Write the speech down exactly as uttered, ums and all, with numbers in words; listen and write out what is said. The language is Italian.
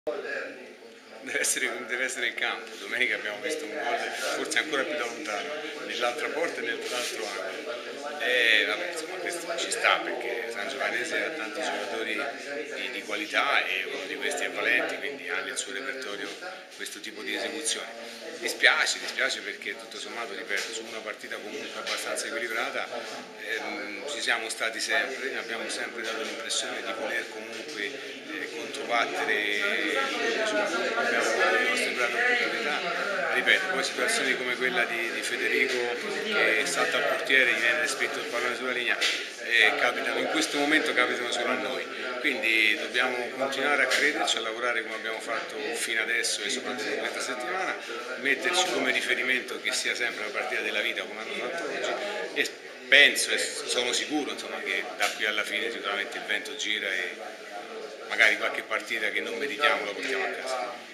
Deve essere, deve essere il campo. Domenica abbiamo visto un gol forse ancora più da lontano, nell'altra porta e nell'altro angolo. E vabbè, insomma, questo ci sta perché San Giovanese ha tanti giocatori di, di qualità e uno di questi è Valenti, quindi ha nel suo repertorio questo tipo di esecuzioni. Dispiace, dispiace perché tutto sommato, ripeto, su una partita comunque abbastanza equilibrata ehm, ci siamo stati sempre, abbiamo sempre dato l'impressione di voler comunque eh, controbattere abbiamo le nostre grandi opportunità, ripeto, poi situazioni come quella di, di Federico che salta al portiere, gli viene spinto il pallone sulla linea, eh, capitano, in questo momento capitano solo a noi, quindi dobbiamo continuare a crederci, a lavorare come abbiamo fatto fino adesso e soprattutto in questa settimana, metterci come riferimento che sia sempre la partita della vita come hanno fatto oggi e penso e sono sicuro insomma, che da qui alla fine sicuramente il vento gira e magari qualche partita che non meritiamo la portiamo a casa.